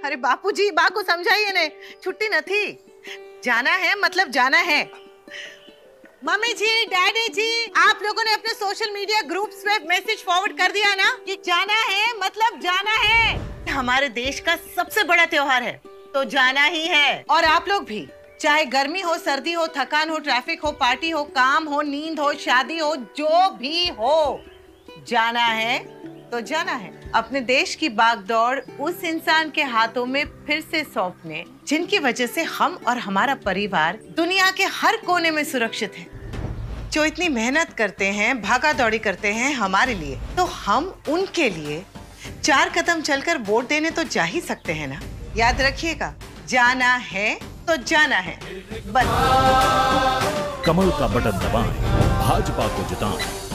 अरे बापूजी, बा को समझाइए ने, छुट्टी नहीं, जाना है मतलब जाना है। मम्मी जी, डैडी जी, आप लोगों ने अपने सोशल मीडिया ग्रुप्स पे मैसेज फॉरवर्ड कर दिया ना कि जाना है मतलब जाना है। हमारे देश का सबसे बड़ा त्योहार है तो जाना ही है। और आप लोग भी, चाहे गर्मी हो, सर्दी हो, थकान हो, ट्रैफिक हो, पार्टी हो, काम हो, नींद हो, शादी हो, जो भी हो, जाना है तो जाना है। अपने देश की बागडोर उस इंसान के हाथों में फिर से सौंपने जिनकी वजह से हम और हमारा परिवार दुनिया के हर कोने में सुरक्षित है, जो इतनी मेहनत करते हैं, भागा दौड़ी करते हैं हमारे लिए, तो हम उनके लिए 4 कदम चलकर वोट देने तो जा ही सकते हैं ना। याद रखिएगा, जाना है तो जाना है, बस। कमल का बटन दबाएं, भाजपा को जिताएं।